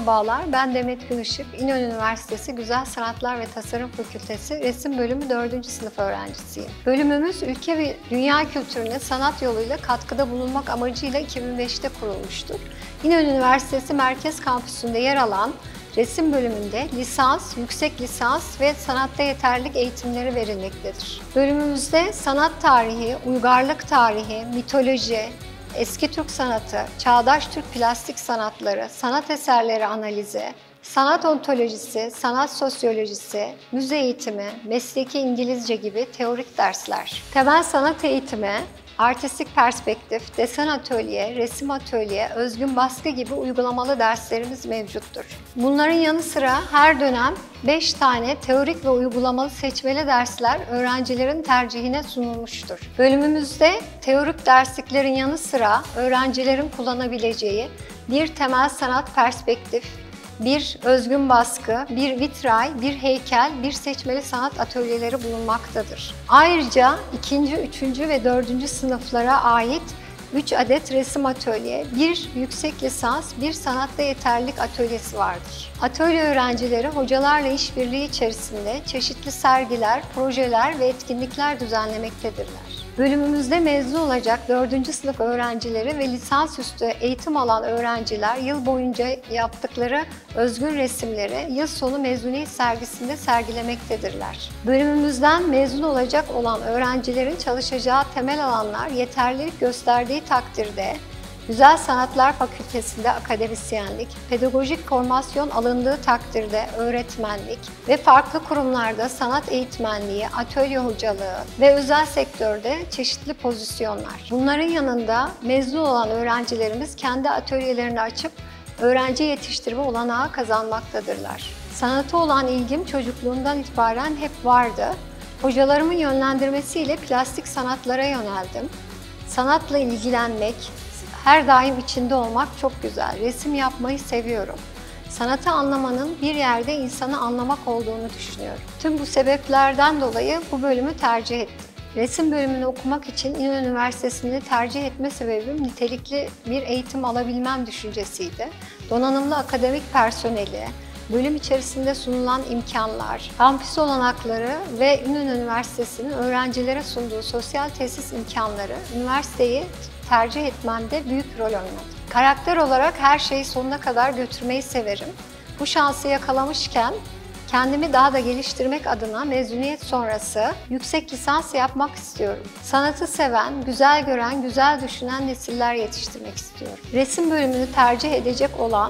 Merhabalar, ben Demet Günışık, İnönü Üniversitesi Güzel Sanatlar ve Tasarım Fakültesi Resim Bölümü 4. sınıf öğrencisiyim. Bölümümüz ülke ve dünya kültürüne sanat yoluyla katkıda bulunmak amacıyla 2005'te kurulmuştur. İnönü Üniversitesi Merkez Kampüsü'nde yer alan resim bölümünde lisans, yüksek lisans ve sanatta yeterlilik eğitimleri verilmektedir. Bölümümüzde sanat tarihi, uygarlık tarihi, mitoloji, eski Türk sanatı, çağdaş Türk plastik sanatları, sanat eserleri analizi, sanat ontolojisi, sanat sosyolojisi, müze eğitimi, mesleki İngilizce gibi teorik dersler. Temel sanat eğitimi, artistik perspektif, desen atölye, resim atölye, özgün baskı gibi uygulamalı derslerimiz mevcuttur. Bunların yanı sıra her dönem 5 tane teorik ve uygulamalı seçmeli dersler öğrencilerin tercihine sunulmuştur. Bölümümüzde teorik dersliklerin yanı sıra öğrencilerin kullanabileceği bir temel sanat perspektif, bir özgün baskı, bir vitray, bir heykel, bir seçmeli sanat atölyeleri bulunmaktadır. Ayrıca 2., 3. ve 4. sınıflara ait 3 adet resim atölye, 1 yüksek lisans, 1 sanatta yeterlilik atölyesi vardır. Atölye öğrencileri hocalarla işbirliği içerisinde çeşitli sergiler, projeler ve etkinlikler düzenlemektedirler. Bölümümüzde mezun olacak 4. sınıf öğrencileri ve lisansüstü eğitim alan öğrenciler yıl boyunca yaptıkları özgün resimleri yıl sonu mezuniyet sergisinde sergilemektedirler. Bölümümüzden mezun olacak olan öğrencilerin çalışacağı temel alanlar yeterlilik gösterdiği takdirde Güzel Sanatlar Fakültesi'nde akademisyenlik, pedagojik formasyon alındığı takdirde öğretmenlik ve farklı kurumlarda sanat eğitmenliği, atölye hocalığı ve özel sektörde çeşitli pozisyonlar. Bunların yanında mezun olan öğrencilerimiz kendi atölyelerini açıp öğrenci yetiştirme olanağı kazanmaktadırlar. Sanata olan ilgim çocukluğumdan itibaren hep vardı. Hocalarımın yönlendirmesiyle plastik sanatlara yöneldim. Sanatla ilgilenmek, her daim içinde olmak çok güzel. Resim yapmayı seviyorum. Sanatı anlamanın bir yerde insanı anlamak olduğunu düşünüyorum. Tüm bu sebeplerden dolayı bu bölümü tercih ettim. Resim bölümünü okumak için İnönü Üniversitesi'ni tercih etme sebebim nitelikli bir eğitim alabilmem düşüncesiydi. Donanımlı akademik personeli, bölüm içerisinde sunulan imkanlar, kampüs olanakları ve İnönü Üniversitesi'nin öğrencilere sunduğu sosyal tesis imkanları üniversiteyi tercih etmemde büyük rol oynadı. Karakter olarak her şeyi sonuna kadar götürmeyi severim. Bu şansı yakalamışken kendimi daha da geliştirmek adına mezuniyet sonrası yüksek lisans yapmak istiyorum. Sanatı seven, güzel gören, güzel düşünen nesiller yetiştirmek istiyorum. Resim bölümünü tercih edecek olan,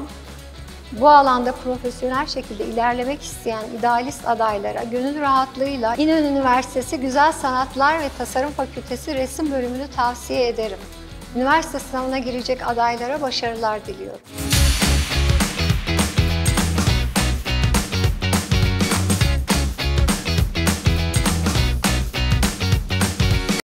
bu alanda profesyonel şekilde ilerlemek isteyen idealist adaylara gönül rahatlığıyla İnönü Üniversitesi Güzel Sanatlar ve Tasarım Fakültesi Resim Bölümünü tavsiye ederim. Üniversite sınavına girecek adaylara başarılar diliyorum.